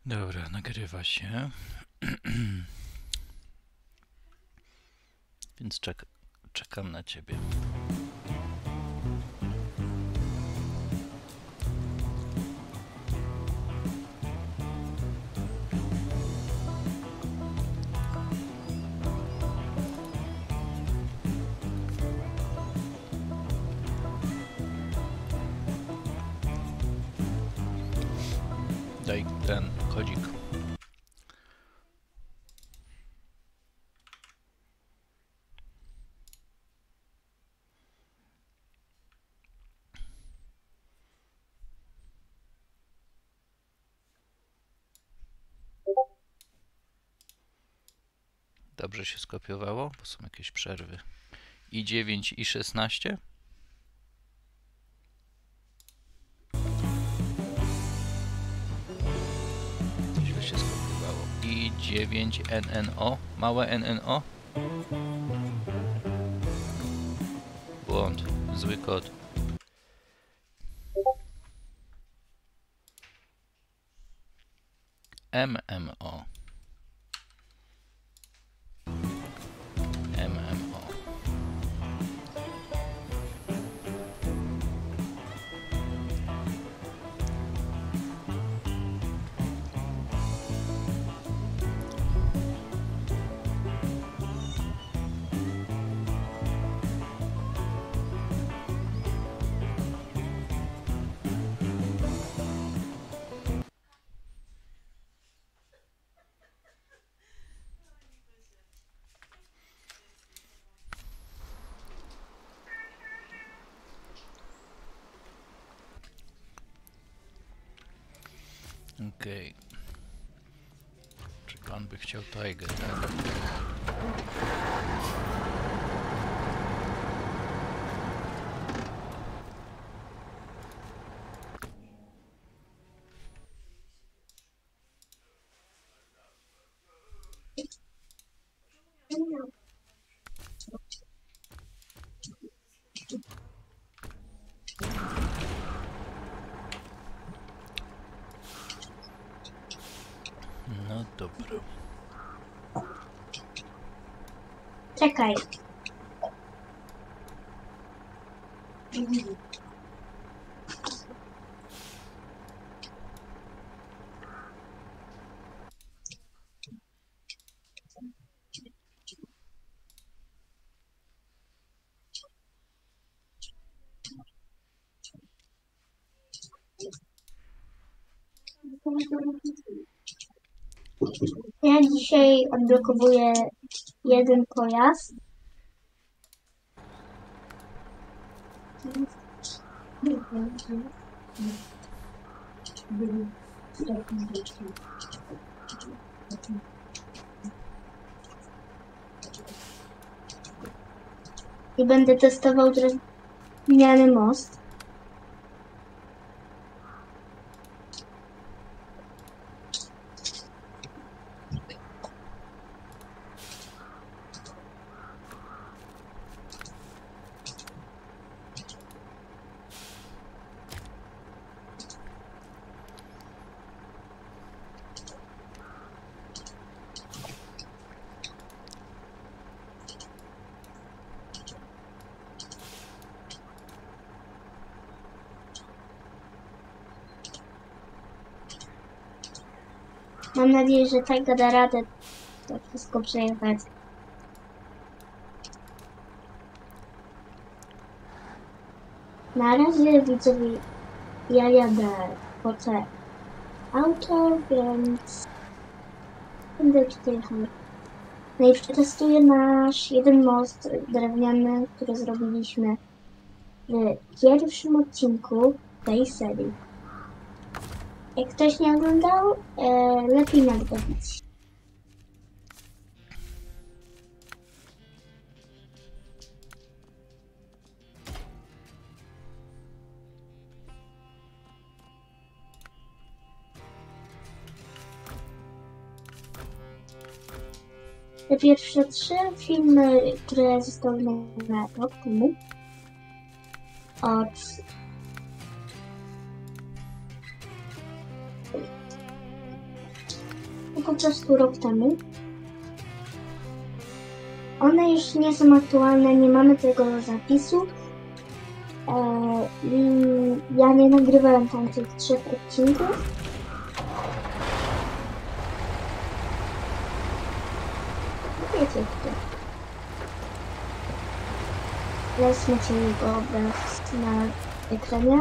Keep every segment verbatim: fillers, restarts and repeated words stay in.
Dobra, nagrywa się. Więc czek czekam na ciebie. Daj ten kodzik. Dobrze się skopiowało, bo są jakieś przerwy. I dziewięć, i szesnaście. Źle się skopiowało. I dziewięć N N O, małe N N O. Błąd, zły kod. M M O. M M O. Okej. Okay. Czy pan by chciał Tiger, tak? No dobra. Czekaj. Ja dzisiaj odblokowuję jeden pojazd. I będę testował drewniany most. Mam nadzieję, że tak da radę to wszystko przejechać. Na razie widzowie, ja jadę po te auto, więc będę tutaj jechał. No i przetestuję nasz jeden most drewniany, który zrobiliśmy w pierwszym odcinku tej serii. Jak ktoś nie oglądał, e, lepiej nadrobić. Te pierwsze trzy filmy, które zostały nagrane rok temu, od po prostu rok temu. One już nie są aktualne, nie mamy tego zapisu. E, i ja nie nagrywałem tam tych trzech odcinków. Wiecie kto. Teraz macie jego obraz na ekranie.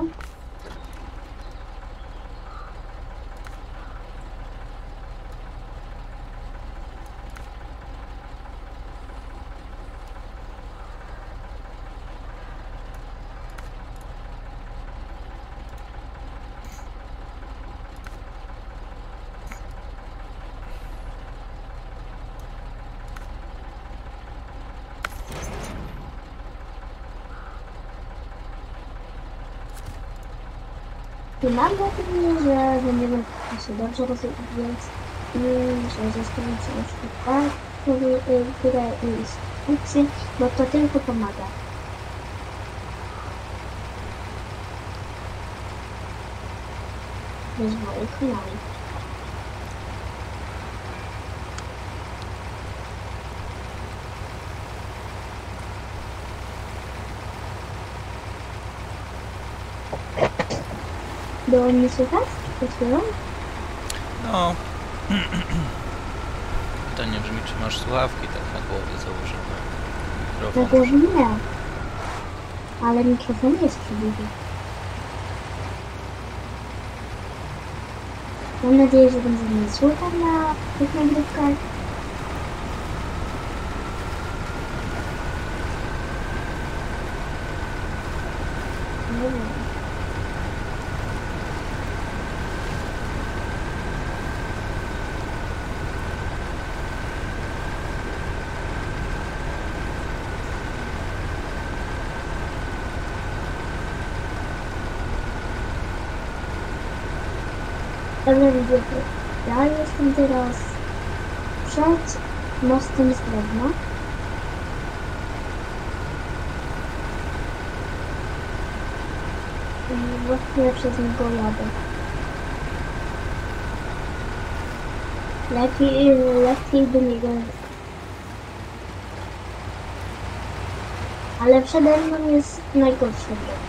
I mam nadzieję, że będziemy się dobrze rozwijać i że zostawić się na przykład tak, które instrukcje, bo to tylko pomaga. Rozwoju kanału. Było mnie słychać? Przed chwilą? No. Pytanie brzmi, czy masz słuchawki tak na głowie założone? Na Mikrofon. głowie nie. Ale mikrofon jest przy budzie. Mam nadzieję, że będzie mnie słychać na tych nagrywkach. Nie wiem. Dobra, widzę, ja jestem teraz przed mostem z drewna. I właściwie przez niego jadę. Lepiej, lepiej do niego. Ale przede mną jest najgorszy drzewo.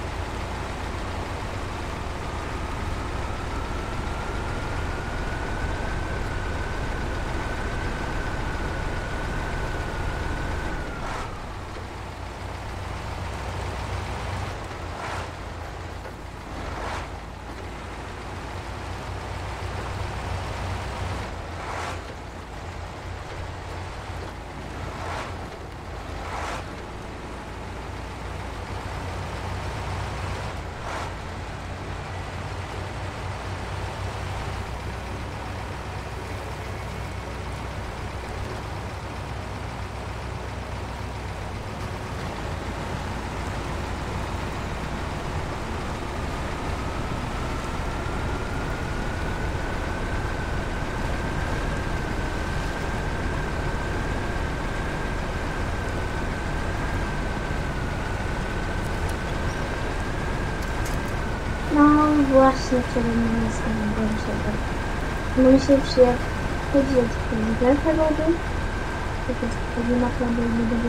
No właśnie, przede mną jest najgorszego. Muszę przyjechać od prezydenta wody. To jest wtedy naprawdę nie będzie.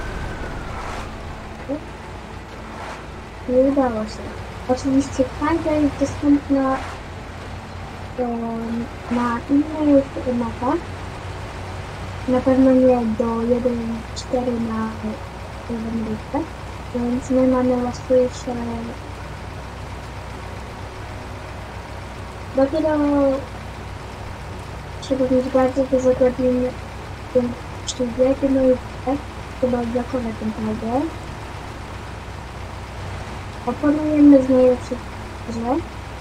Nie udało się. Oczywiście każda jest dostępna um, na innych mapach. Na pewno nie do jeden cztery na jeden listę, więc my mamy łatwiejsze. Dopiero trzeba mieć bardzo dużo godzin w sztuce, no i tak, chyba odblokować ten target. Oponujemy z najlepszych grze.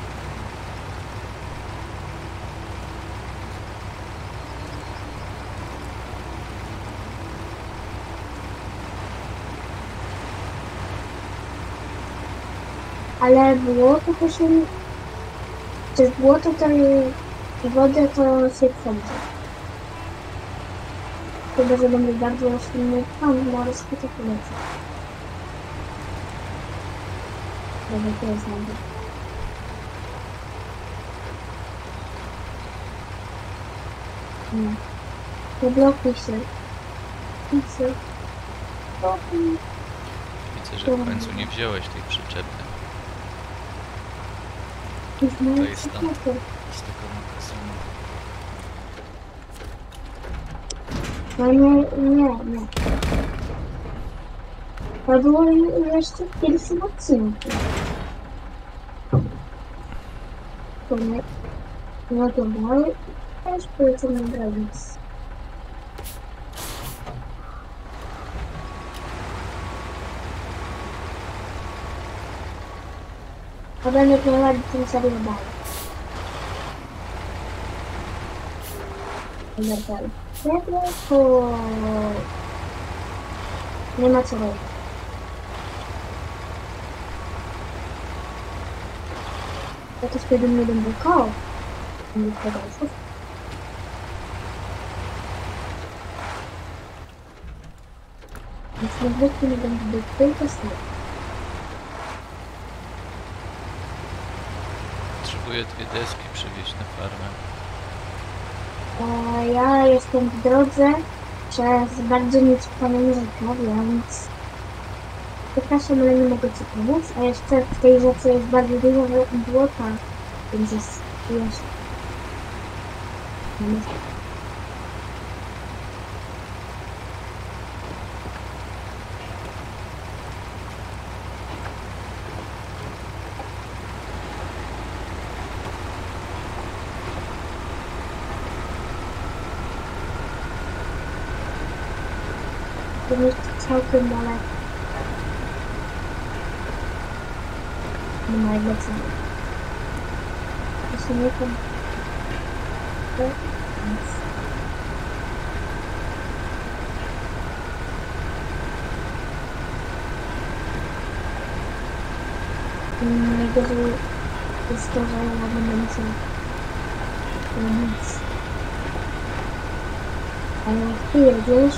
Ale błoto to się... Przez błoto to i wodę to się wchodzi. Chyba, że będzie bardzo silny pan morski, to polecę. Dobra, to jest nawet. Nie. Nie blokuj się. Idź się. Blokuj. Widzę, że w końcu nie wziąłeś tej przyczepy. To jest tam. Z tego magazynu. No nie, nie, nie. To było jeszcze w pierwszym odcinku. To nie. No dobra, ale też polecam zrobić. A będę prowadzić tę serię dalej. Dobra, dalej. Dobra, to... Nie ma co robić. Ja to wtedy nie będę koło. Nie podałów. Więc na zwykle nie będę być tylko sobie. Potrzebuję dwie deski przywieźć na farmę. E, ja jestem w drodze przez bardzo niespaną rzekę, więc przepraszam, ale nie mogę ci pomóc. A jeszcze w tej rzece jest bardzo dużo błota, więc jest jeszcze. To jest całkiem daleko. Nie ma jego ceny. Jeśli nie to... to nic. Najgorzej jest to, że ja będę musiał nic. Ale chwilę, wiesz?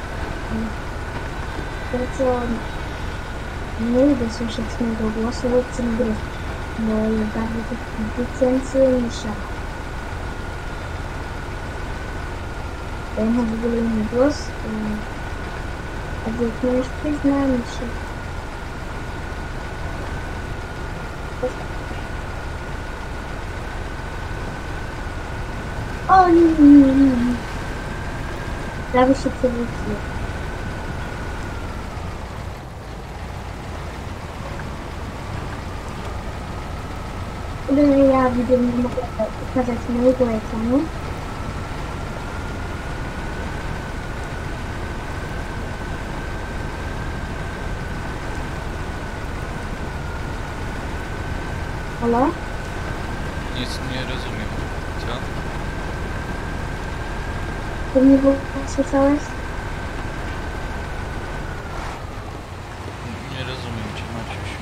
Bardzo nie lubię słyszeć mojego głosu w tym gry, bo jest bardzo taki dziecięcy niż ja. Ja mam w ogóle inny głos, a jak mężczyzna niż ja. O nie, nie, nie, nie. Prawie się przewróciło. Gdy ja widzę, nie mogę pokazać mojego ekranu. Halo? Nic nie rozumiem. Co? Ty mnie w ogóle słyszałeś? Nie rozumiem cię, Maciuś.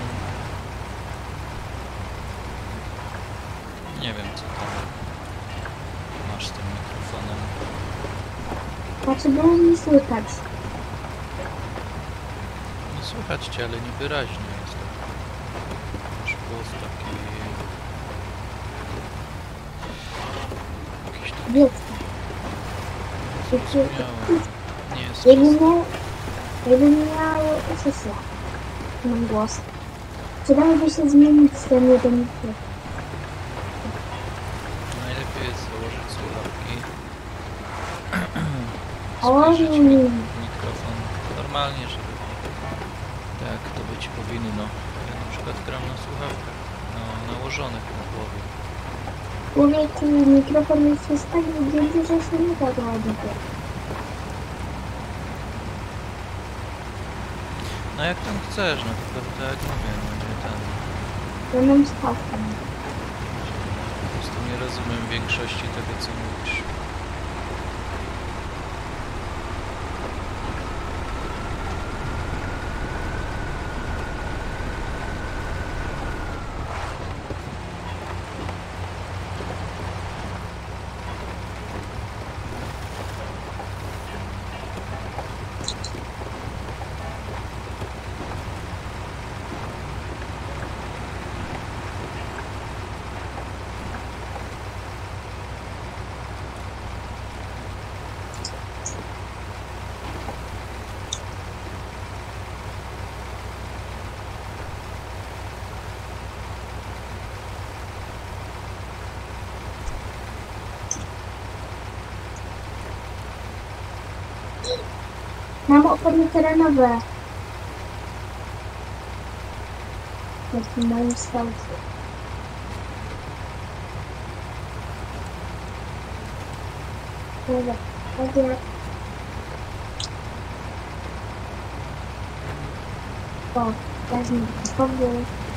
Nie wiem, co tam masz z tym mikrofonem. Znaczy, było mnie słychać. No słychać cię, ale niewyraźnie jest. Masz głos taki... jakiś taki... Dziecko. Miałem. Nie jest Jakbym czysty. miał... Jakbym miał... Sesja. Mam głos. Przydałoby się zmienić ten jeden mikrofon. Najlepiej jest założyć słuchawki. O, Zbliżyć nie. mi mikrofon normalnie, żeby tak to być powinno. Ja na przykład gram na słuchawkach, no, nałożonych na głowie. Człowieku, mikrofon jest jest tak wygięty, że się nie da go odebrać. No jak tam chcesz, no tylko tak jak mówię, no nie ten. Ja mam stawkę. Po prostu nie rozumiem większości tego, co mówisz. Mam opony terenowe. W tym moim skaucie. Dobra, dobra. O, wezmę gotowy.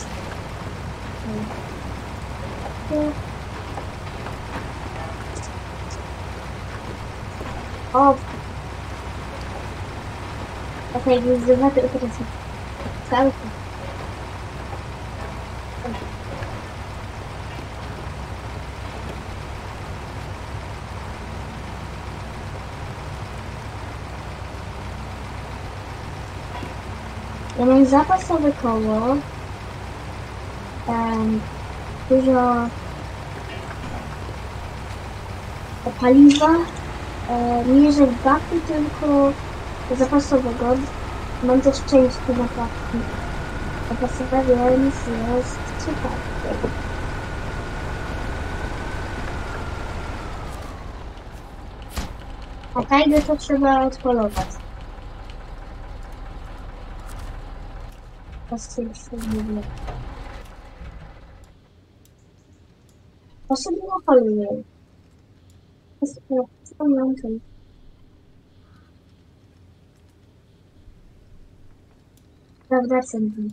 O! Okej, już zobaczę teraz skauty. Ja mam zapasowe koło, um, dużo paliwa, e, nie że baku, tylko zapasowego. Mam też część naprawki zapasowe, więc jest super. A tajdę to trzeba odpolować. Patrzcie, jeszcze nie wiem. To sobie holuję. Wspomniałam. Prawda, Sędzi?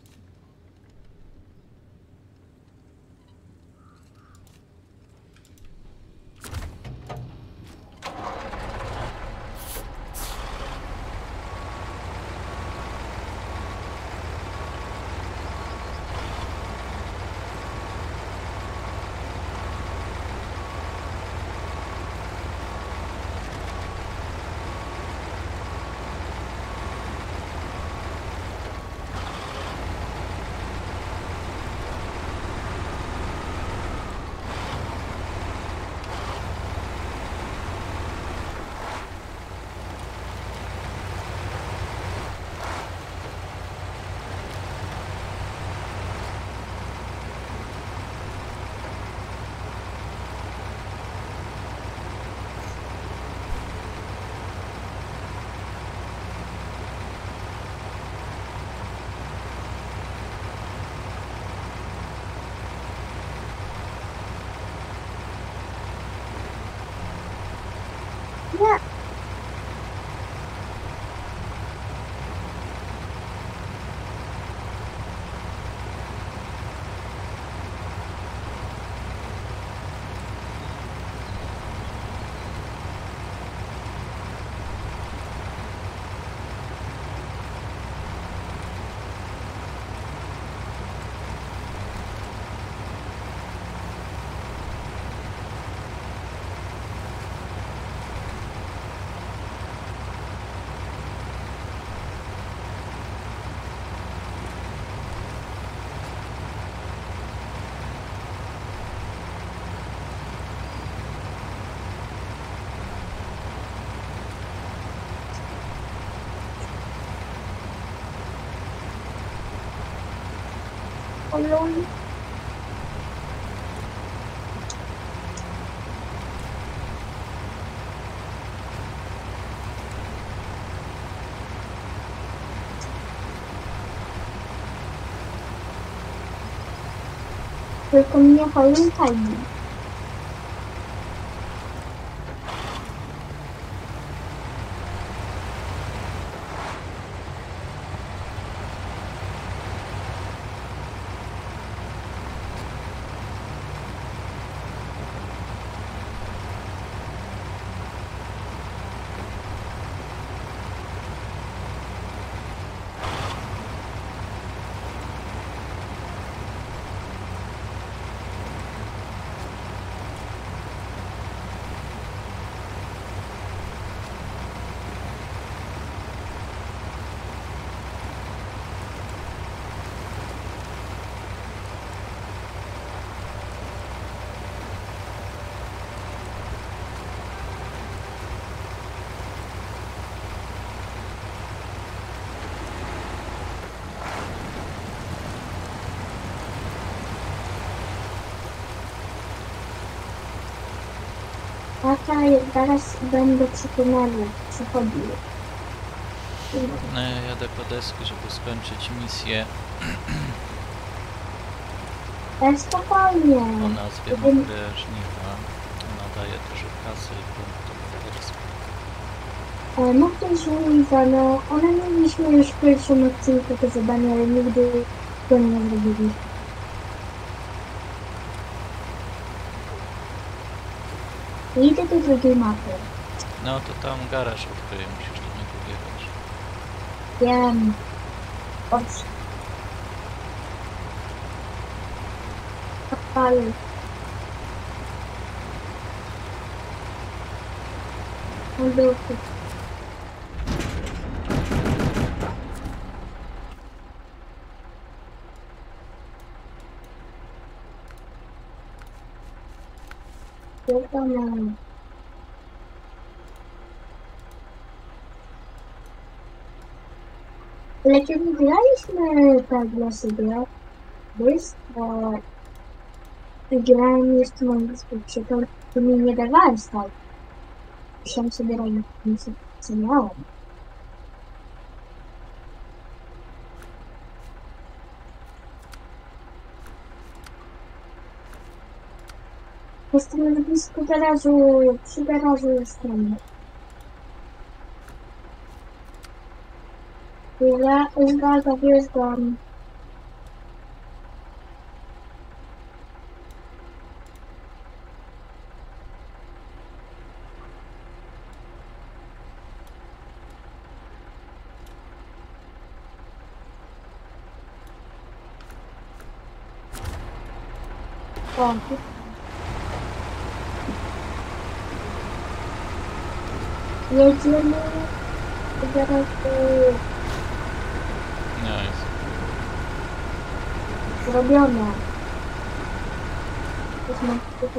Nie. Oluj. Tylko mnie pamiętajmy. Tata, zaraz będę przy tunelu przechodził. No, ja jadę po deski, żeby skończyć misję Ale spokojnie. o nazwie Będziemy- Mokre Żniwa. Ona daje dużo kasy i punktów bohaterskich. E, No to żniwa, no one mieliśmy już w pierwszym odcinku to zadanie, ale nigdy go nie zrobili. Idę do drugiej mapy. No to tam garaż odkryję, musisz do niego wjechać. Wiem. Od... Odpalił. On był tu. Wiadomo. Ale kiedy graliśmy tak dla siebie, jest, e, grałem jeszcze na Xboxie, to, to mi nie dawałem stać. Musiałem sobie robić, co miałem. Jestem na blisko garażu, przy garażu jestem. Ja zgadza, wjeżdżam. O, jedziemy do garażu. No jest. Zrobione. Już mam tutaj.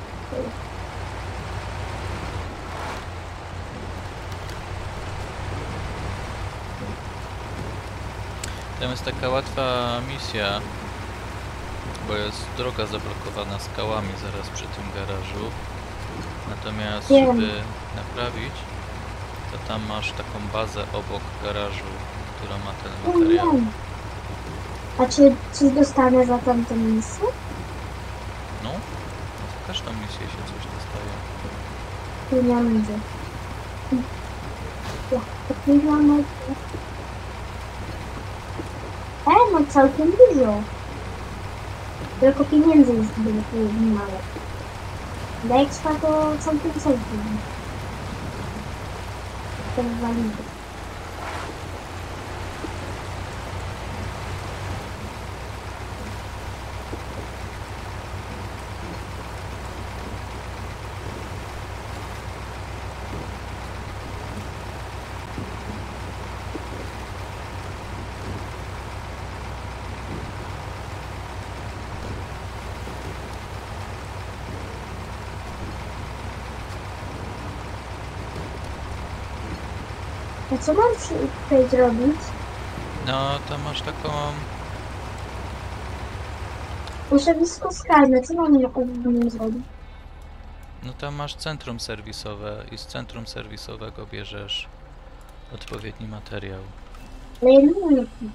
Tam jest taka łatwa misja, bo jest droga zablokowana skałami zaraz przy tym garażu. Natomiast Wiem. żeby naprawić, to tam masz taką bazę obok garażu, która ma ten No materiał. wiem. A czy, czy dostanę za tamtą misję? No, za każdą misję się coś dostaje. Pieniądze. Ja, to pieniądze. E, no całkiem dużo. Tylko pieniędzy jest zbyt mało. Dla expa to całkiem całkiem. To walidy. A co mam przy- tutaj zrobić? No, tam masz taką... Używisko skalne, co mam na nim zrobić? No tam masz centrum serwisowe i z centrum serwisowego bierzesz odpowiedni materiał. Ale ja nie wiem jaki.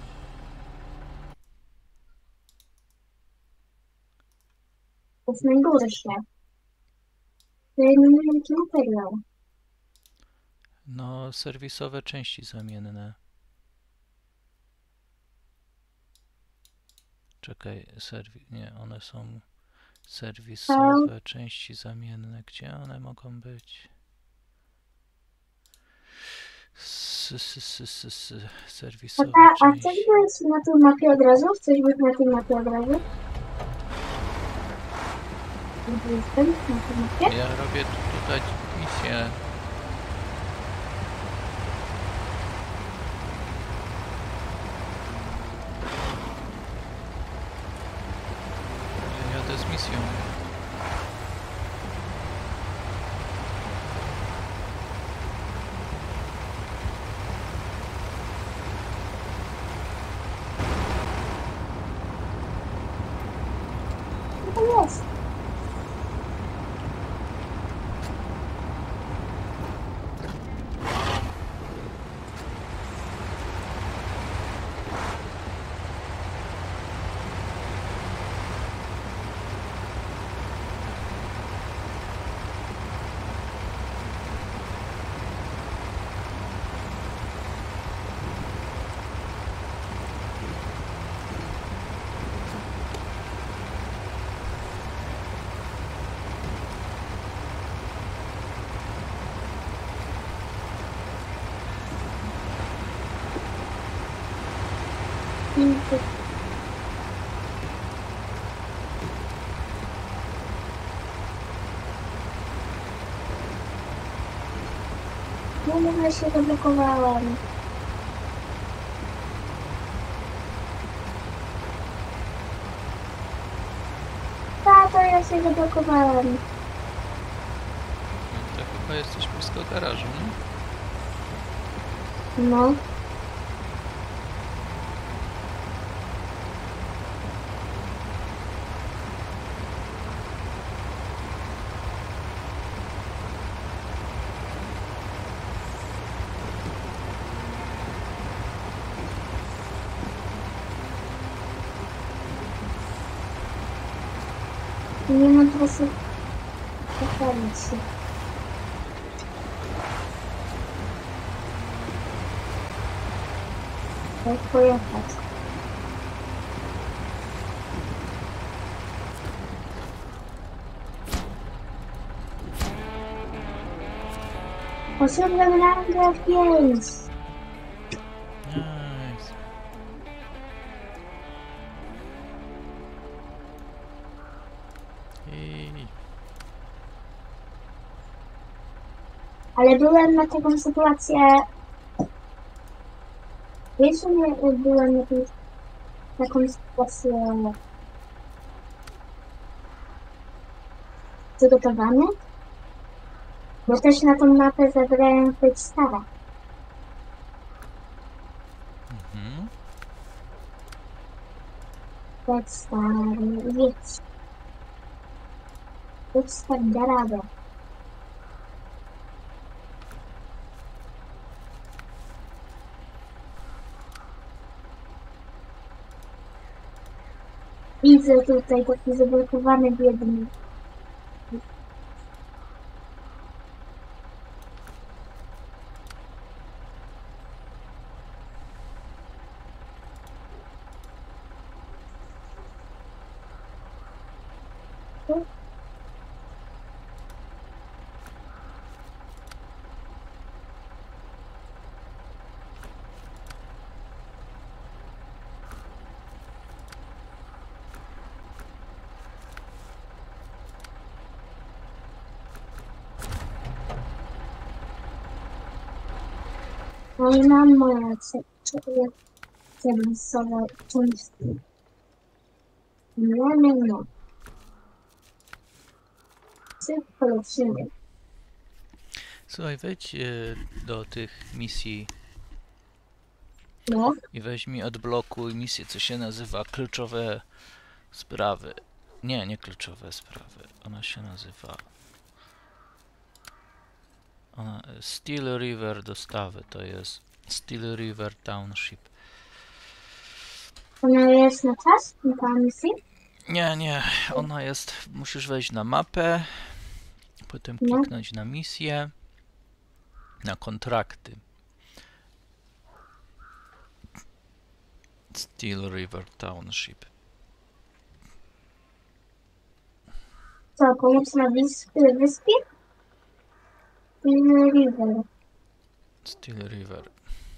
To jest najgorsze. To ja nie wiem jaki materiał. No, serwisowe części zamienne. Czekaj, serwi... Nie, one są serwisowe części zamienne. Gdzie one mogą być? S, s, s, s, s, A, serwisowe ta, a chcesz części. być na tej mapie od razu? Chcesz być na tej mapie od razu? Gdzie jestem? Na tej mapie? Ja robię tu, tutaj misję. Ja jadę z misją. No to jest. filtry. No może się zablokowałam. Tato, ja się zablokowałam. To chyba jesteś blisko garażu, nie? No. Nie mam czasu poprawić się. Jak pojechać? Poszedłem rangę pięć. Nice. I... Ale byłem na taką sytuację... Wiesz, że nie byłem na taką, taką sytuację... przygotowany? Bo też na tą mapę zabrałem być stara. Mhm. Być stary, wiec. Być stary, da radę. Widzę tutaj taki zablokowany biedny. No i mam moje cebusowe części. No, no, no. Polecimy. Słuchaj, wejdź e, do tych misji No, i weź mi odblokuj misję, co się nazywa kluczowe sprawy. Nie, nie kluczowe sprawy. Ona się nazywa... Ona... Steel River dostawy, to jest Steel River Township. ona jest na czas, na misji? Nie, nie, ona jest... Musisz wejść na mapę, potem No. kliknąć na misję, na kontrakty. Steel River Township. Co, pomóc na wyspie? wyspie? Steel River. Steel River.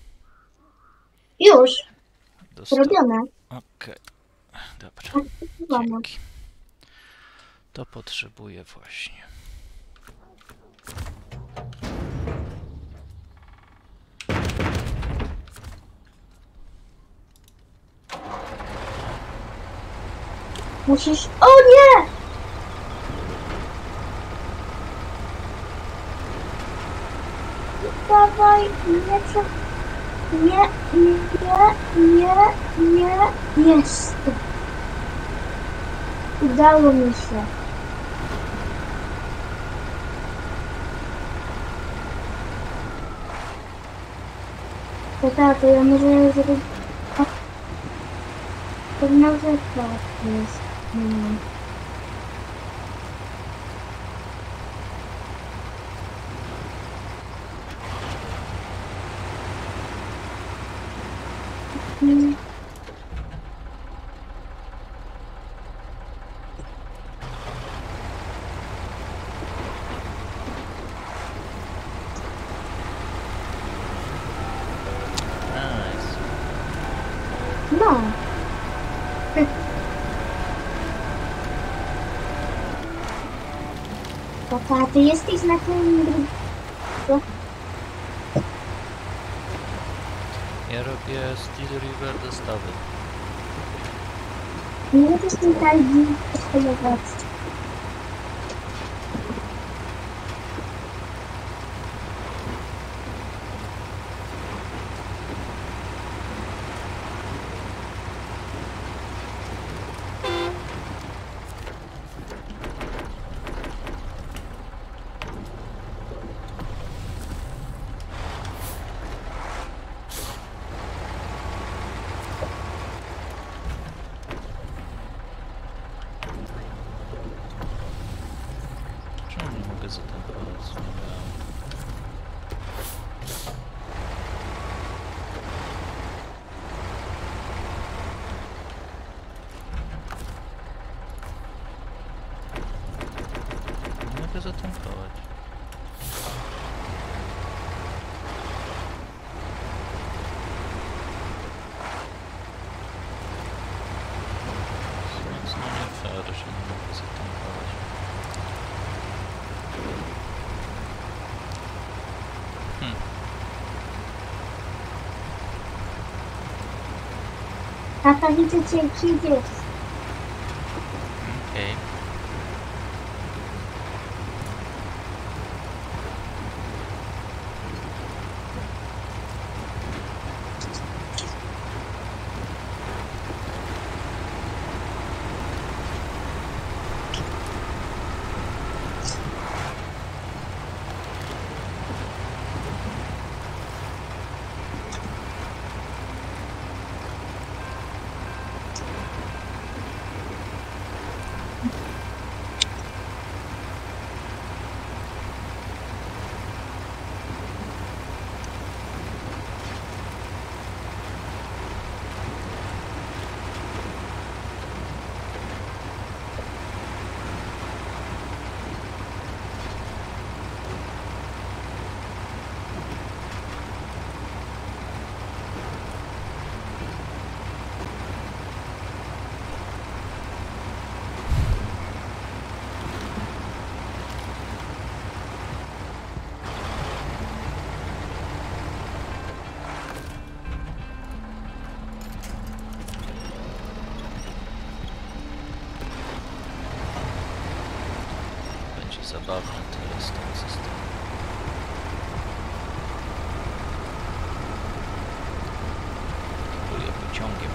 Już, Dosta... zrobione. Okej, dobra. Aktywowane. Dzięki. To potrzebuję właśnie. Musisz... O nie! Dawaj, nie, prze... nie, nie, nie, nie, jest. Udało mi się. To tak, to ja może zrobić... To może tak jest. Hmm. Hmm. Nice. No. A ty jesteś na tym drugim... Ja robię Steel River dostawy. Nie też ten targi polować. Czemu nie mogę zatankować? Dobra. Nie mogę zatankować. Więc no nie fair, że nie mogę zatankować. Hmm. Tata, widzę cię, jak przyjdziesz. Okej. Będzie zabawne teraz ten system. Kieruję pociągiem.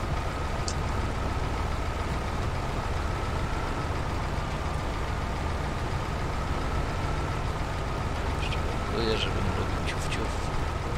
Jeszcze brakuje, żebym robił ciuf ciuf.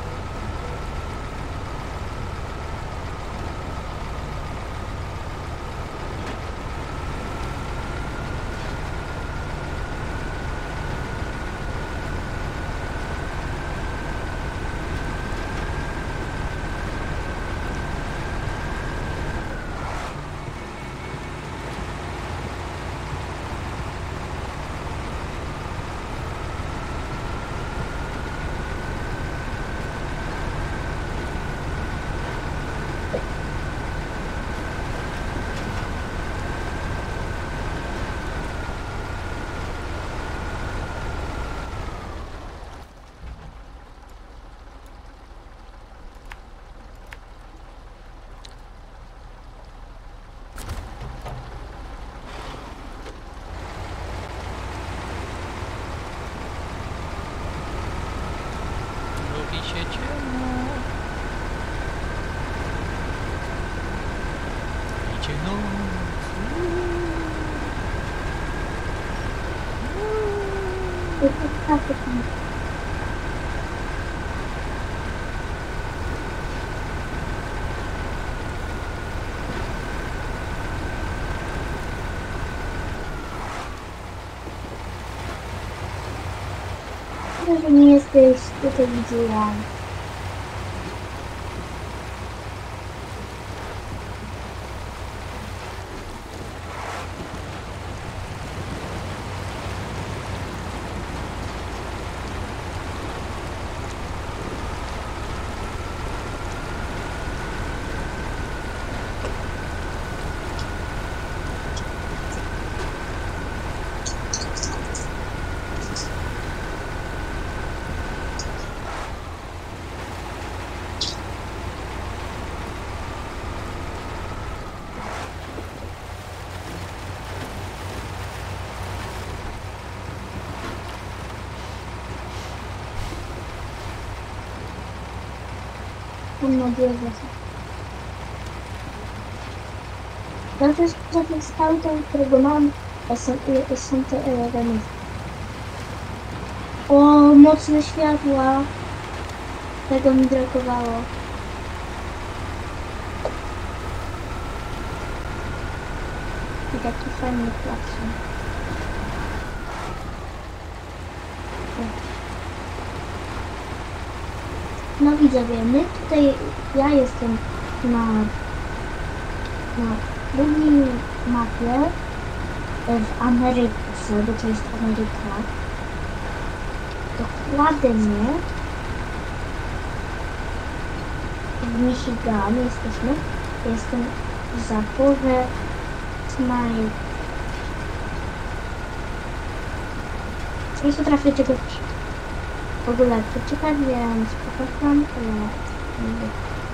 Robi się ciemno. Idzie noc. To jest tak, że nie jesteś tutaj, widziałam. Mam nadzieję, że się. Dobrze, że ten skautem, którego mam, są, są te elementy. O, mocne światła. Tego mi brakowało. I taki fajny klakson. No widzowie, my tutaj, ja jestem na, na drugiej mapie w Ameryce, bo to jest Ameryka. Dokładnie w Michigan jesteśmy. Jestem w zaporze Smile. Nie potrafię czegoś w ogóle przeczytać, więc popatrzam, ale nie.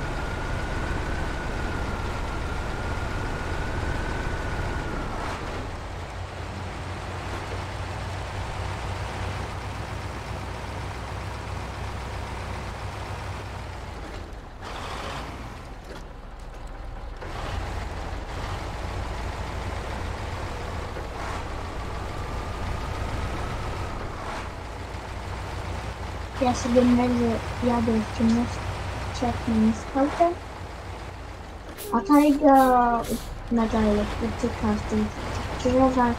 Ja sobie będę jadę w ciemności moim skautem, a Tajga nadal ucieka w tych drzewach.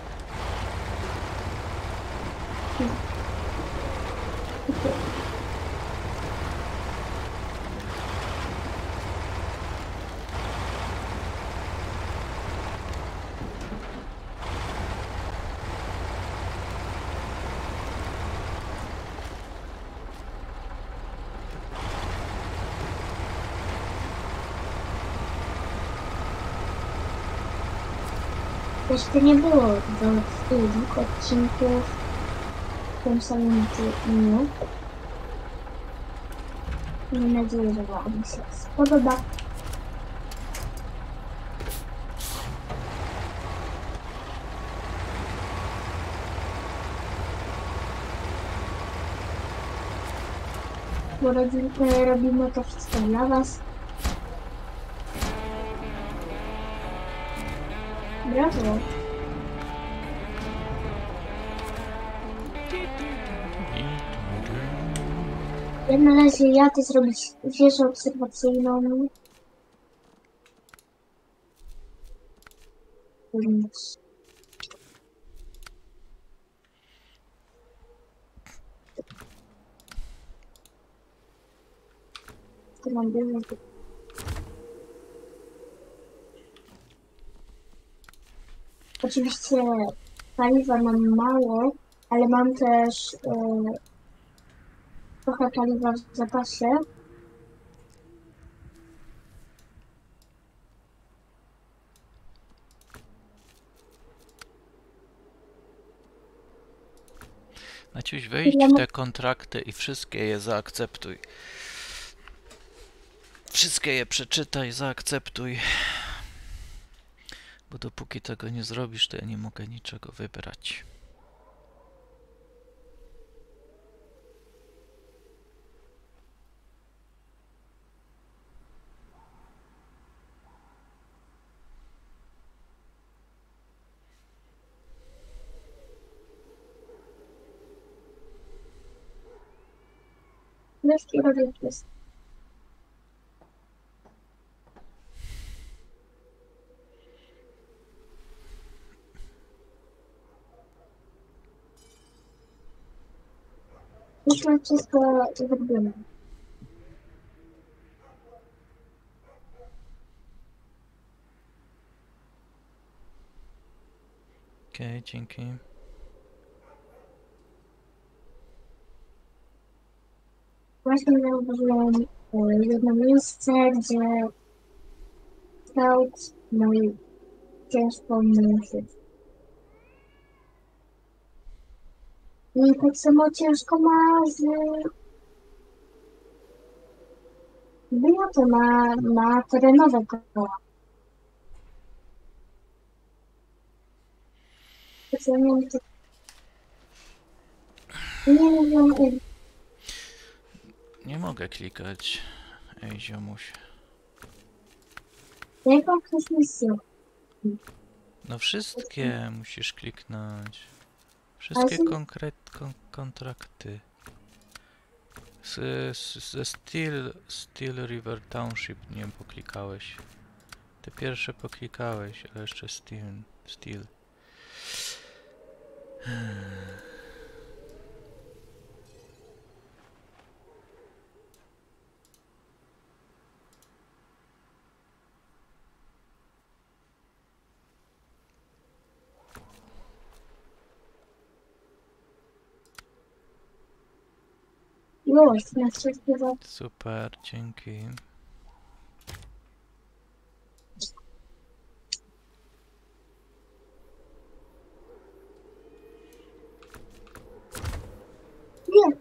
Jeszcze nie było do dwóch odcinków w tym samym dniu. Mam nadzieję, że Wam się spodoba. Bo robimy, robimy to wszystko dla Was. Brawo! Ja na razie jadę zrobić wieżę obserwacyjną. Więc... To mam dużo. Oczywiście paliwa mam mało, ale mam też e, trochę paliwa w zapasie. Maciuś, wejdź w te kontrakty i wszystkie je zaakceptuj. Wszystkie je przeczytaj, zaakceptuj. Bo dopóki tego nie zrobisz, to ja nie mogę niczego wybrać. Wreszcie robię jest. Już mam wszystko zrobione. Okej, okay, dzięki. Właśnie zauważyłam jedno miejsce, gdzie scout mój ciężką myśl. I tak samo ciężko ma z... Było to na, na terenowe koła. Specjalnie to... Nie wiem, Nie mogę klikać. Ej, ziomuś. Jaką chcesz misję? No wszystkie musisz kliknąć. Ale Wszystkie są- konkret, kon, kontrakty. Z, z, ze Steel, Steel River Township nie poklikałeś. Te pierwsze poklikałeś, ale jeszcze Steel. Steel. Już, na wszystkie za... Super, dzięki. Nie.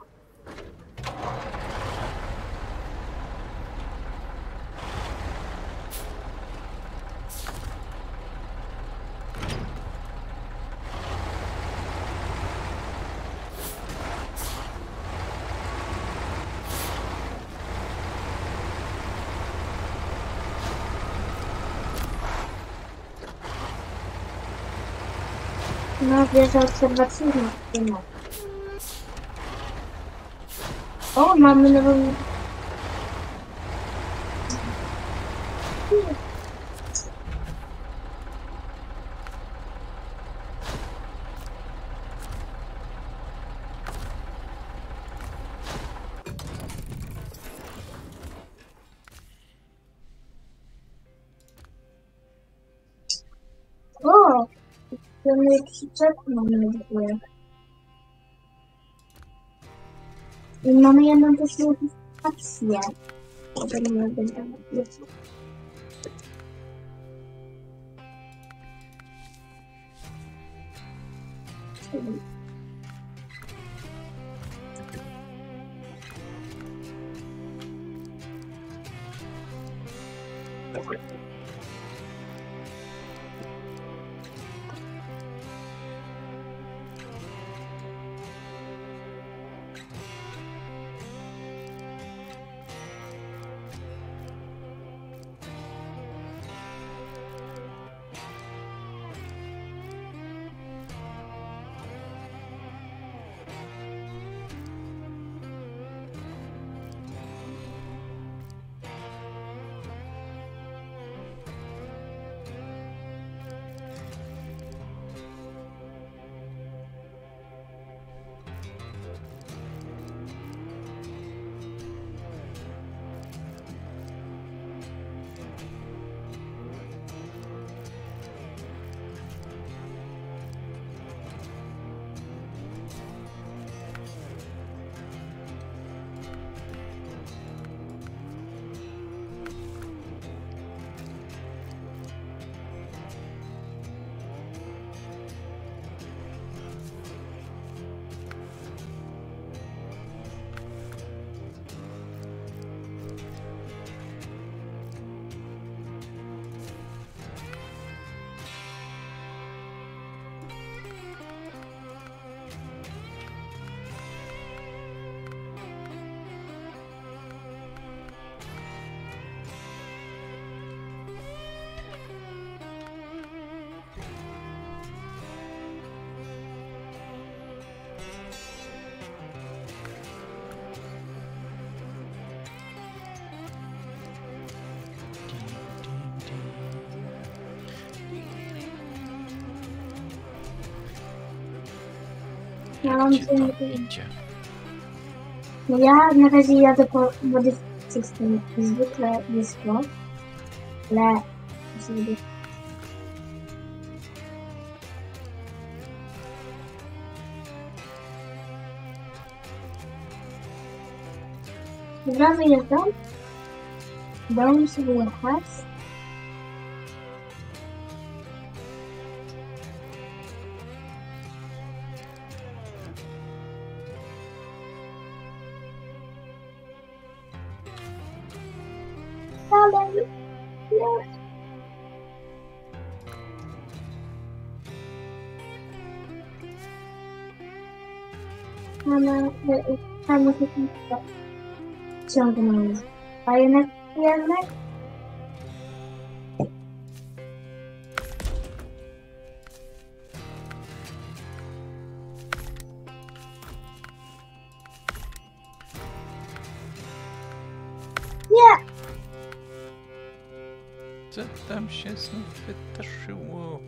No, wieża obserwacyjna. No. O, mamy nową... O! To mnie przyczepną nadzieję. I mamy jedną też modyfikację. To nie będę mówić. Ja mam Jak ci to dzień- idzie? No ja na razie jadę po modyfikacji z tym zwykle wyspo, ale sobie Dobra, wyjeżdżam. Udało mi się wyjechać. Dalej. Nie. Mamy, mamy ciągle mamy. A jednak jednak? Nie! Co tam się znów wydarzyło?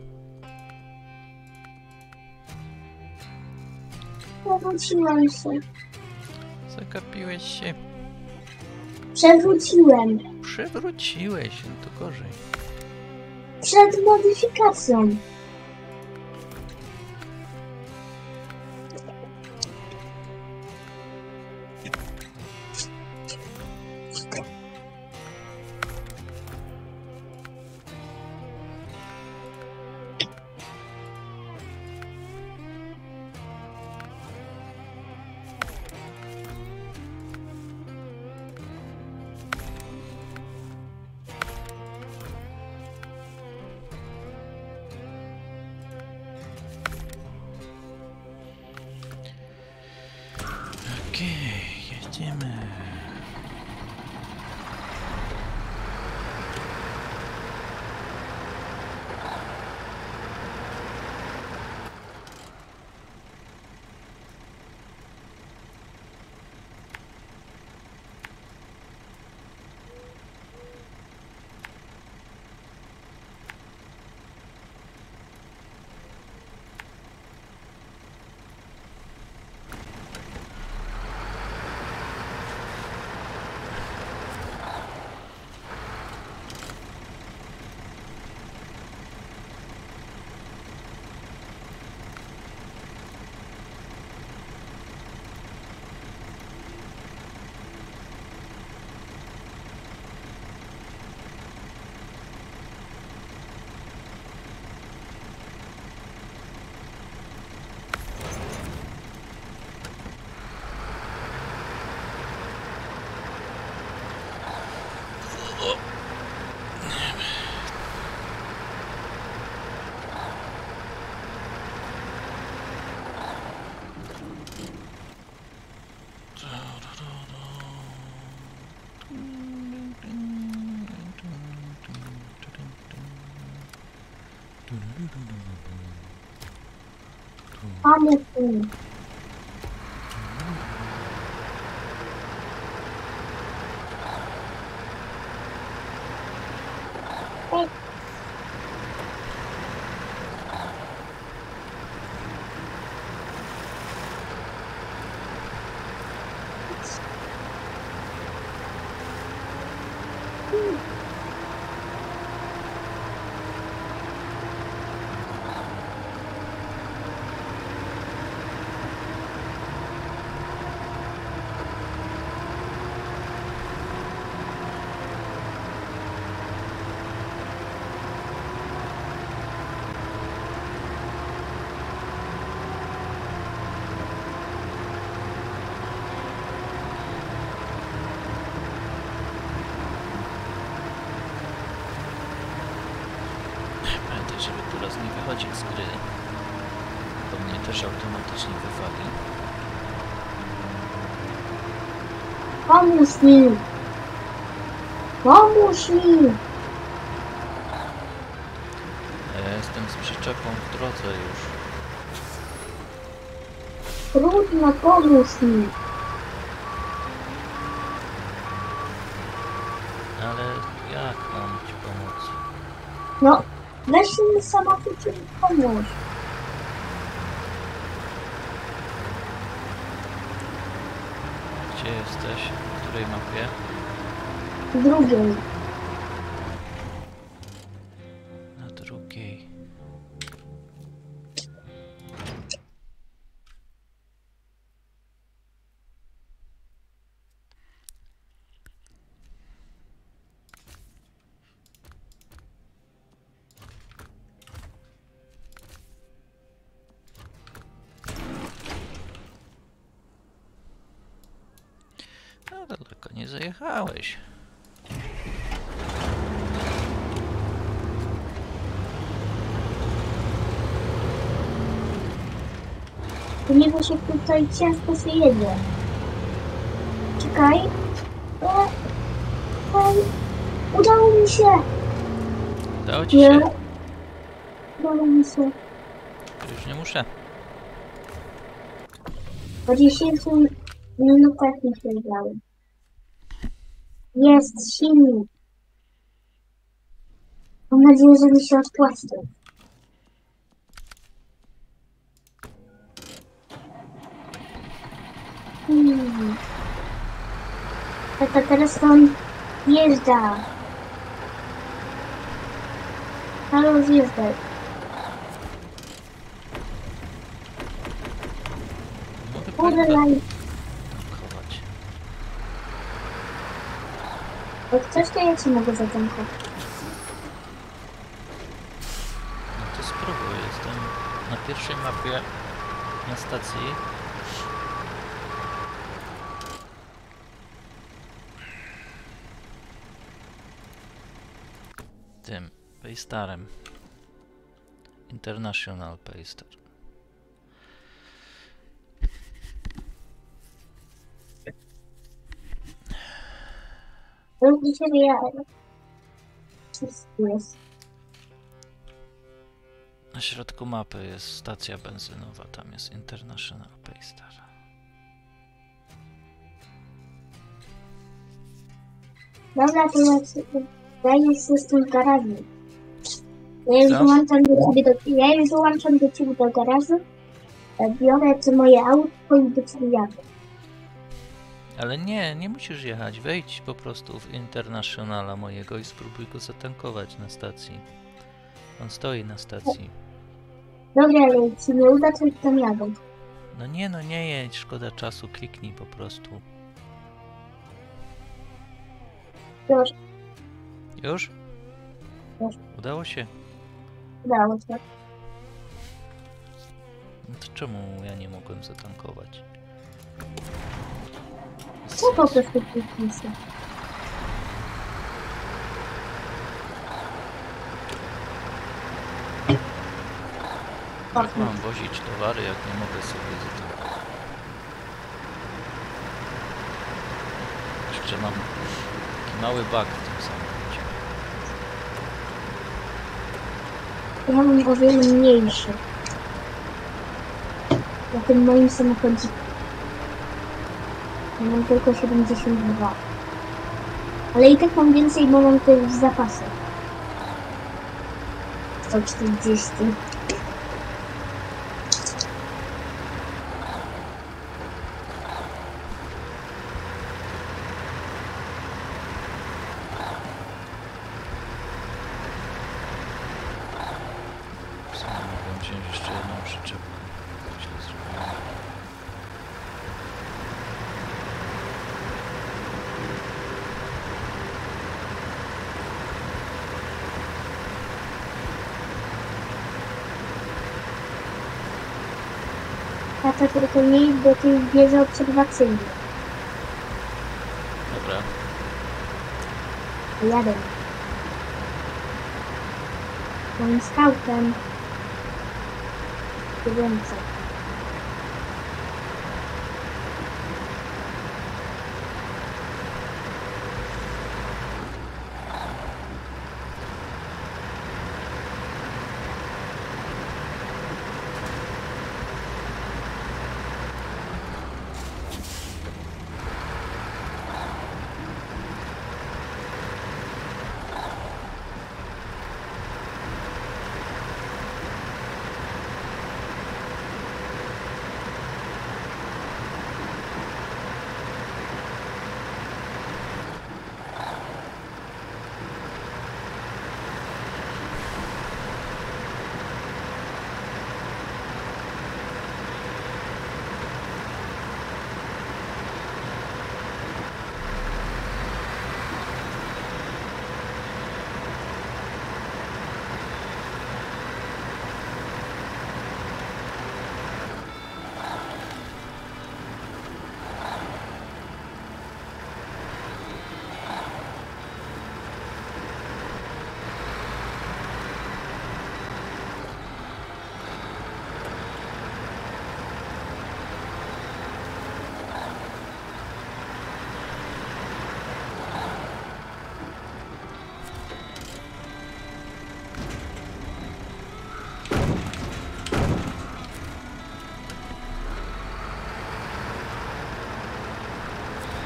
Przewróciłem się. Zagapiłeś się. Przewróciłem. Przewróciłeś, no to gorzej. Przed modyfikacją. Okej, jedziemy. Mamy tu. Ej, Pamiętaj, żeby teraz nie wychodzić z gry. Bo mnie też automatycznie wywali. pomóż mi. Pomóż mi. Ja jestem z przyczepą w drodze już. Trudno, pomóż mi. Ale jak mam ci pomóc? No, weź mi samochód i pomóż. Gdzie jesteś? W której mapie? Drugiej. Na drugiej. No daleko nie zajechałeś. Ponieważ się tutaj ciężko się jedzie. Czekaj. E, Udało mi się! Udało ci Nie. się? Udało mi się. To już nie muszę. Po dziesięciu minutach mi się udało. Jest silnik. Mam nadzieję, że mi się odpłaci. Hmm. Tata teraz on zjeżdża. Halo, zjeżdżaj. Mogę Kurde, paliwa laj. chować. Jak coś, to ja ci mogę zatankować. No to spróbuj. Jestem na pierwszej mapie na stacji. Tym Paystarem. International Paystar. Lubi się ja. Wszystko jest. Na środku mapy jest stacja benzynowa, tam jest International Paystar. Dobra, to ja, ja już jestem w garażu. Ja już Co? dołączam do ciebie do, ja już dołączam do ciebie do garażu. Biorę to moje autko i do ciebie jadę. Ale nie, nie musisz jechać. Wejdź po prostu w Internationala mojego i spróbuj go zatankować na stacji. On stoi na stacji. Dobra, ale jak ci nie uda, to już tam jadę. No nie, no nie jedź, szkoda czasu, kliknij po prostu. Już, Już? Już. Udało się? udało się. No to czemu ja nie mogłem zatankować? Bez Co po sensu. prostu kliknijcie? Jak mam wozić towary, jak nie mogę sobie zatankować? Jeszcze mam taki mały bug w tym samochodzie. Ja mam o wiele mniejszy. Na tym moim samochodzie. Ja mam tylko siedemdziesiąt dwa. Ale i tak mam więcej, bo mam też w zapasie. sto czterdzieści. W sumie mogłem wziąć jeszcze jedną przyczepkę. Źle zrobiłem. Tata, tylko nie idź do tej wieży obserwacyjnej. Dobra. Jadę. Moim skautem. Nie więcej.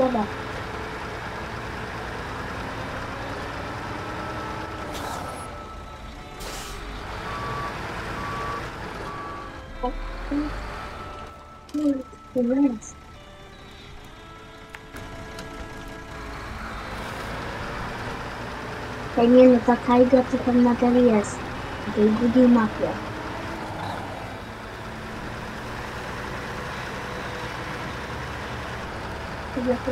woda. Tak, to jest. Ej, nie no, ta tajga to tam nadal jest. W tej drugiej mapie. Chyba to...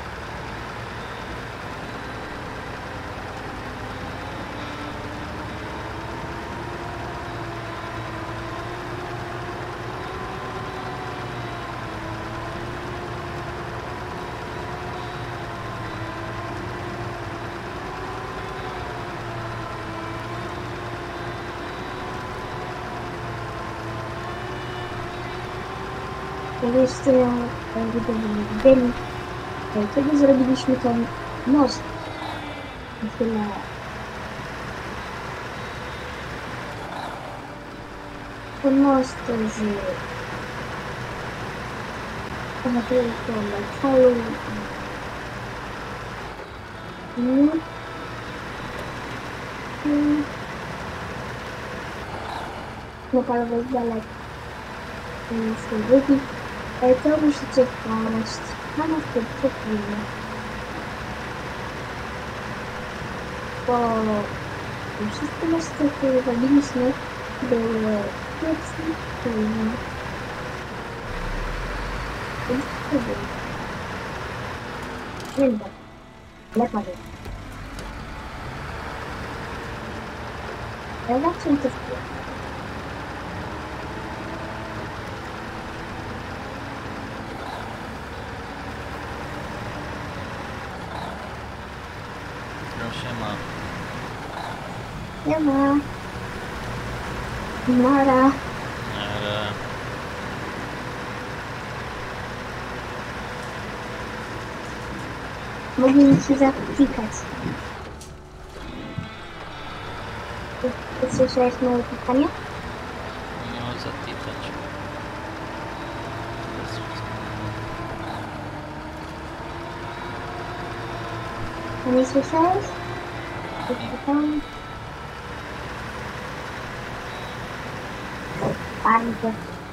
Jeszcze widzieli, kiedy zrobiliśmy ten most. Tyle. Ten most z bohaterką metalu. Metalowy jest daleko. Z tej drugi. To musicie wpaść na nas tym przepłynie. Bo wszystkie mosty, które robiliśmy, były kiepskie, płynne. Więc to było. Nie wiem, ale powiem. Ale zawsze to wpływa. Nie ma. Mara. Ale... Mogę mi się zapikać. Ty słyszałeś moje pytanie? No, zatykać. A nie słyszałeś? Pytałem. Bardzo.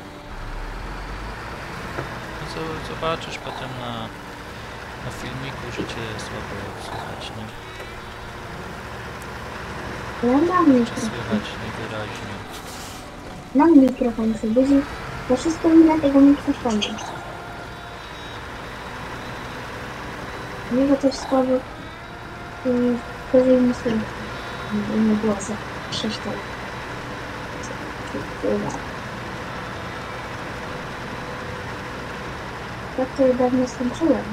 No co, zobaczysz potem na, na filmiku, że cię słabo słychać, nie? Ja mam Czy mikrofon. słychać niewyraźnie. Mam mikrofon, co budzi. To wszystko wina tego mikrofonu. Jego też słabo. Gorzej mi słychać. Nie było za sześć lat. Jak to dawno skończyłem.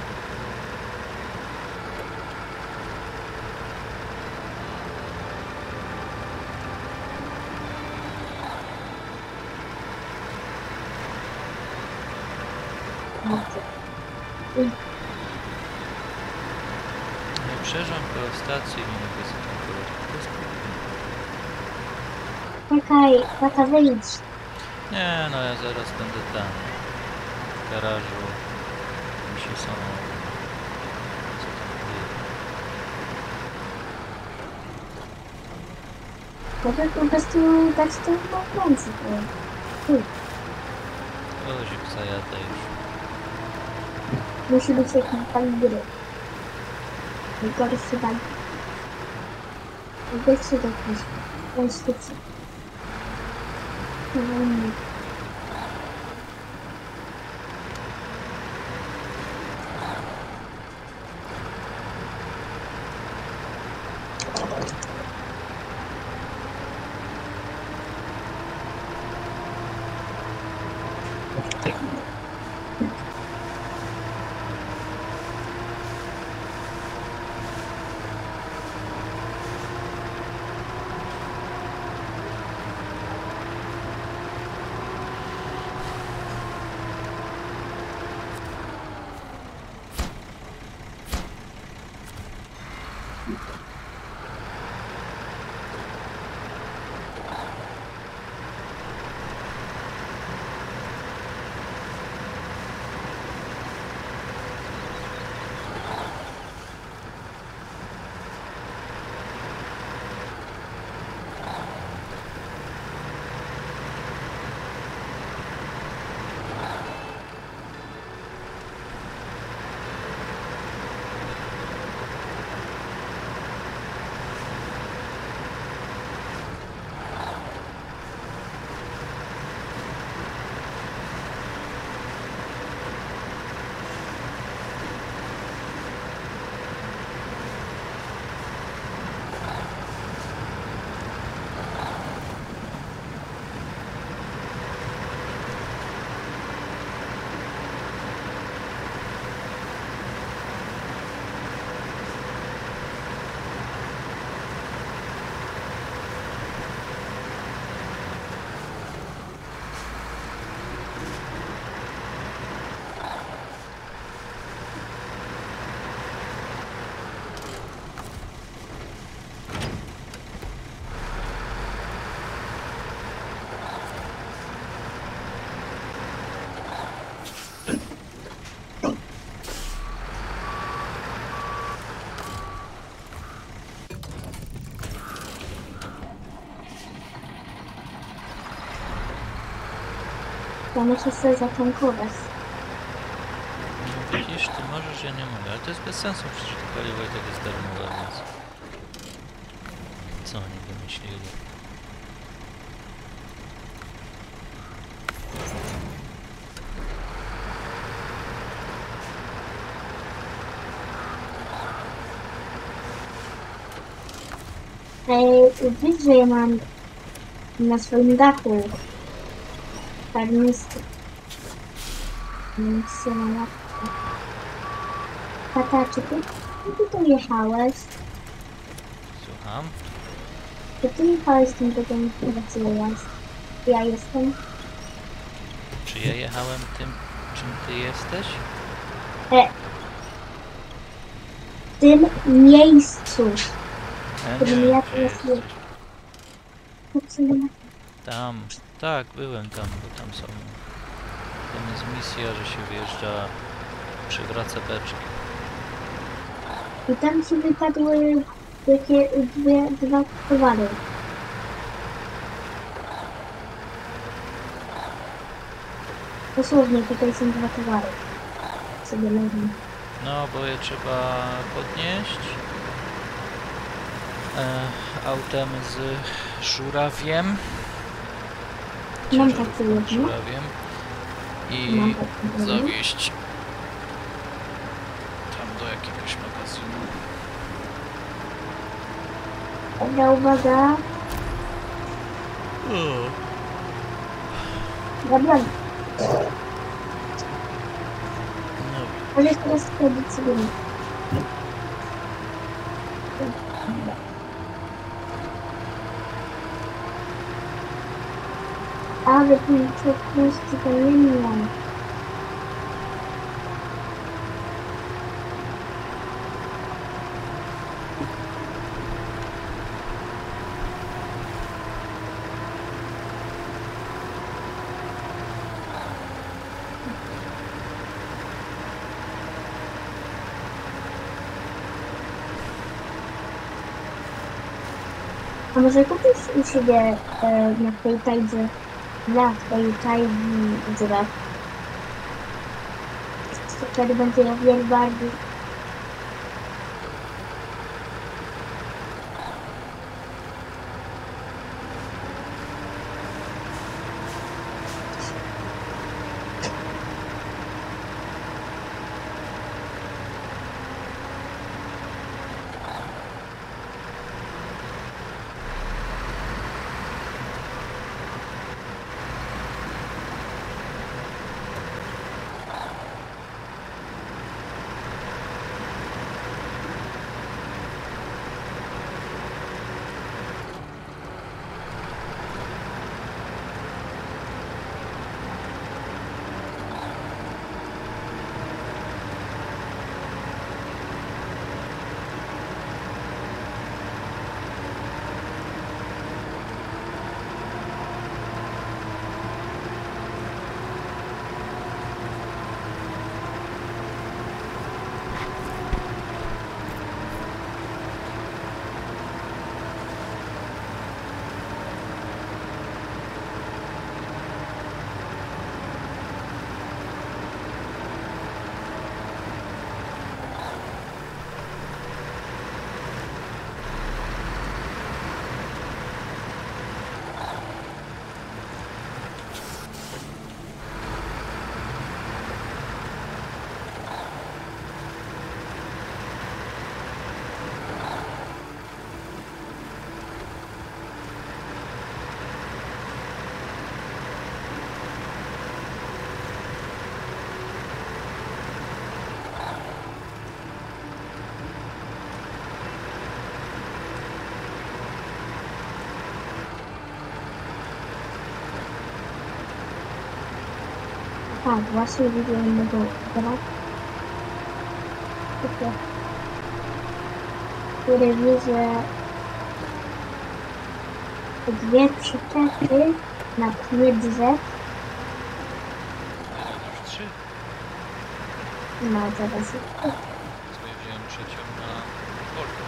Ja przejeżdżam po stacji i nie mogę zatankować. To jest piękne. Czekaj, tata, wyjdź. Nie, no ja zaraz będę tam. W garażu. Musi są. Co tam Mogę po prostu dać to w ręce. Kozik zajadę już. Musi być jakiś pan gry. Najgorszy ban. Najgorszy do konstytucji. Mm. Ja muszę sobie zatankować. No widzisz, ty możesz, ja nie mogę, ale to jest bez sensu, przecież to paliwo i tak jest darmowe, więc... Co oni wymyślili? Ej, wiesz, że ja mam na swoim dachu karnisty. Więc się na łapkę. Tata, czy ty, czy ty tu jechałeś? Słucham? Czy ty jechałeś tym drogą, chyba co jest? Ja jestem. Czy ja jechałem tym, czym ty jesteś? E, w tym miejscu. Ja nie Którym wiem, ja gdzie teraz jesteś. jestem. Tam, tak, byłem tam, bo tam są... Tam jest misja, że się wjeżdża, przywraca beczki. I tam ci wypadły takie dwie, dwa towary. Dosłownie tutaj są dwa towary. Sobie leżą. No, bo je trzeba podnieść e, autem z żurawiem. Mam Ciężarówką takie z jedno. żurawiem. I Mam takie jedno. zawieźć tam do jakiegoś magazynu. Dobra, uwaga. O, Dobra, no, możesz teraz sprawdzić sobie. Ale tu puści to nie mam. A może kupisz u siebie e, na tej tajdze, na tej tajdze, wtedy będzie o wiele bardziej. Tak, właśnie widziałem mego brata, który wiezie dwie przyczepy na pnie drzew. już trzy. No, zaraz. Sobie wziąłem trzecią na Volvo.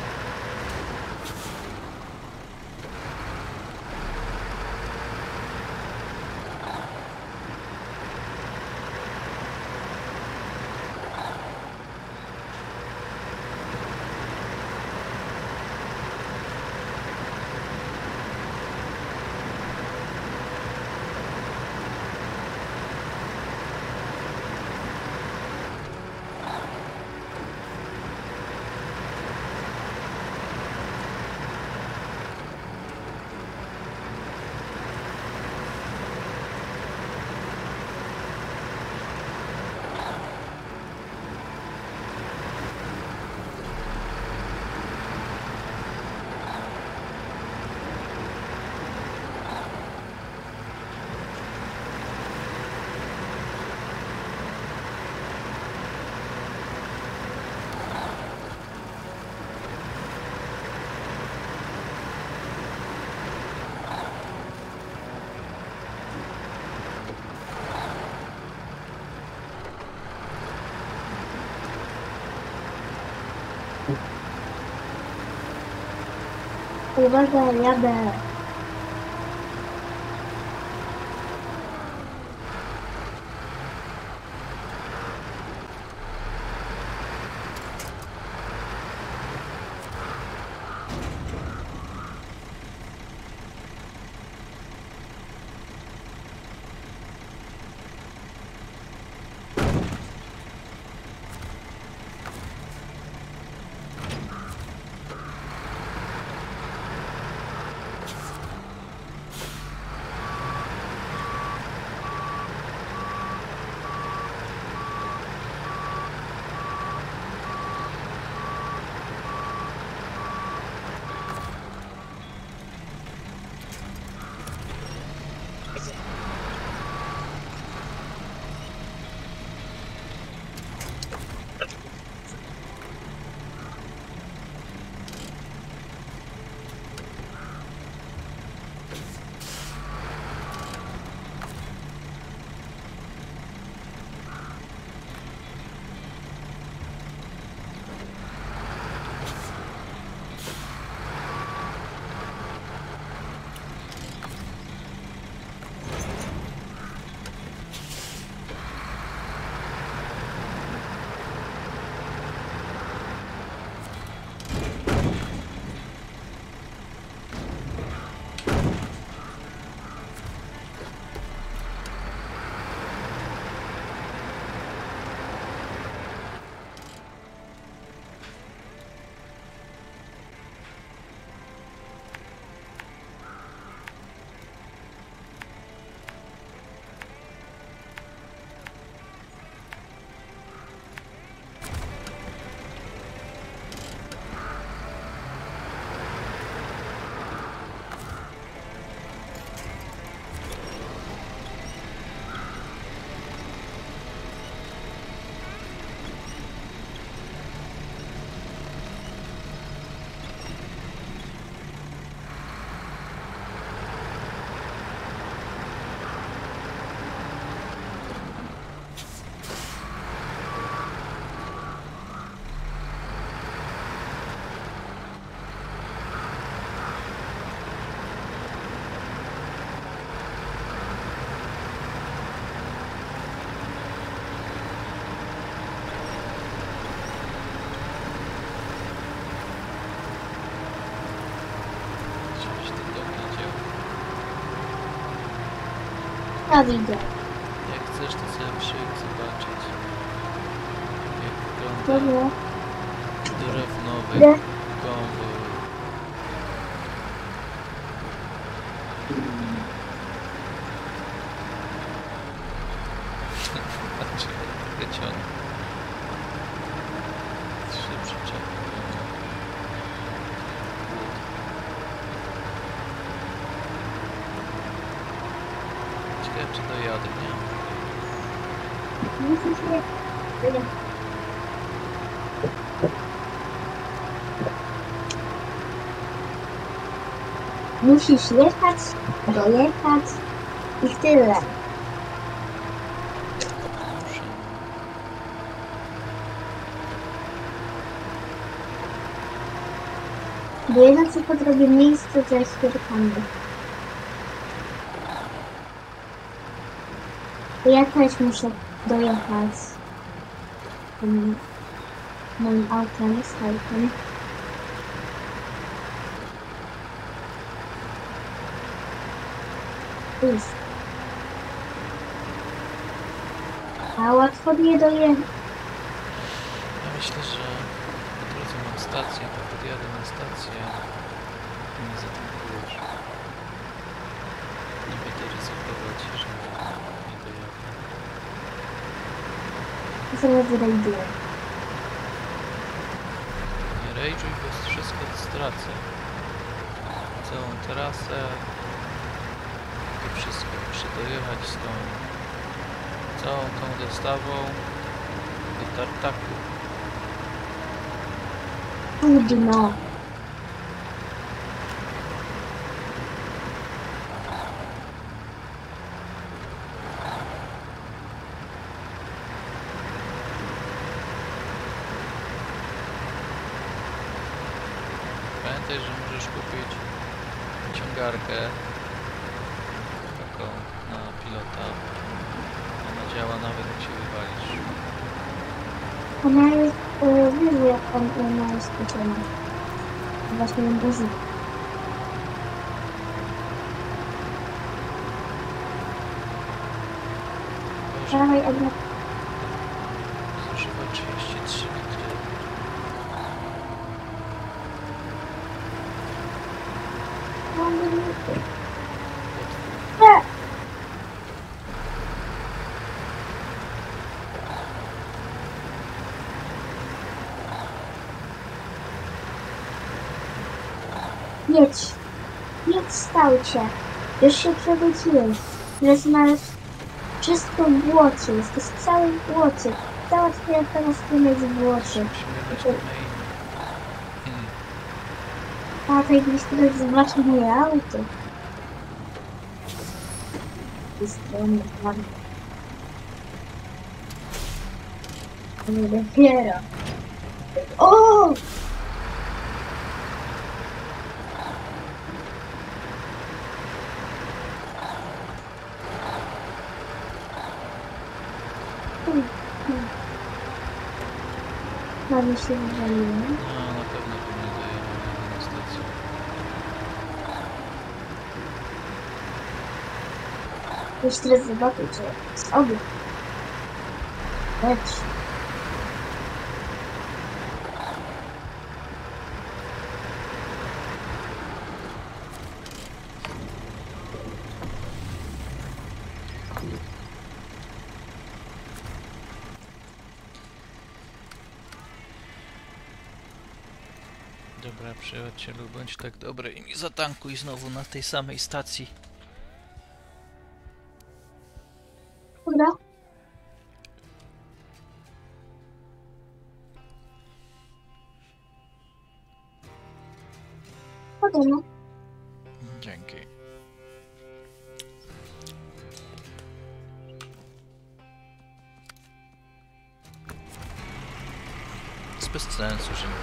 Uwaga, jadę. Ja widzę. Jak chcesz, to sobie przyjdź zobaczyć, jak To wygląda nie. drewnowy Idę. konwój. Patrzcie, wyciągnę. Trzy przyczepy. Ciekawe, czy dojadę, nie? Musisz je... Nie. Musisz jechać, dojechać i tyle. Muszę. Bo ja na przykład robię miejsce ze świerkami. Ja też muszę dojechać tym moim autem, stajkiem. Już. A łatwo nie dojechać. Ja myślę, że po drodze mam stację, to podjadę na stację i nie zatankujesz. Nie będę ryzykować, że nie dojadę. Zaraz wejdę. Nie rage'uj, bo wszystko stracę. Całą trasę i wszystko. Muszę dojechać z tą całą tą dostawą do tartaku. Trudno. Pamiętaj, że możesz kupić ciągarkę taką na pilota. Ona działa nawet jak się wywalisz. Ona jest, e, wiesz jak on, ona jest skończona. Właśnie ją użył. Boże, Dawaj, Edna. zużywa trzydzieści trzy litry. Mam minuty. Potwór. E! Jedź. Jedź, stał cię. Już się przewróciłeś. Że masz wszystko w błocie. Jesteś cały w błocie. Cała twoja prawa strona jest w błocie. Musimy jechać po main. Hmm. A to jakbyś teraz zobaczył moje auto. Z tej strony, prawda. Nie dopiero. O! Prawie się wywaliłem. No, na pewno tu nie dojechał na stację. Jeszcze teraz zobaczyć, czy z obu. Leć. Dobra, przyjacielu, bądź tak dobry i mi zatankuj znowu na tej samej stacji. Dobra. Podobno. Dzięki. Jest bez sensu, że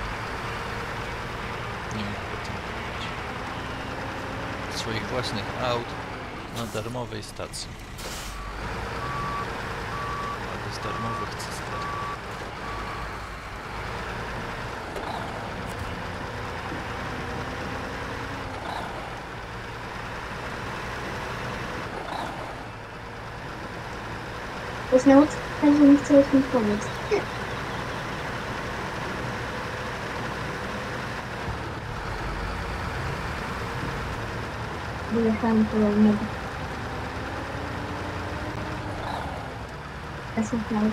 nie mógł o tym mówić. Swoich własnych aut na darmowej stacji. Albo z darmowych cystern. To jest nauczka, że nie chciałeś mi pomóc. Wyjechałem po rolnego. Zasłuchaj.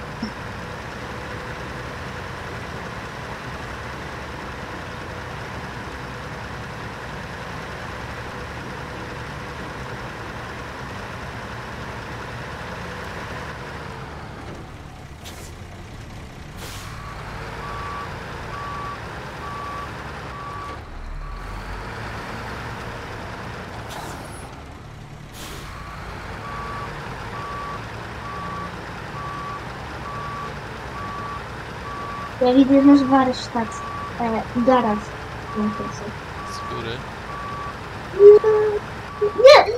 Ja widzę nasz warsztat, e, garaż. na końcu. Z góry. Nie!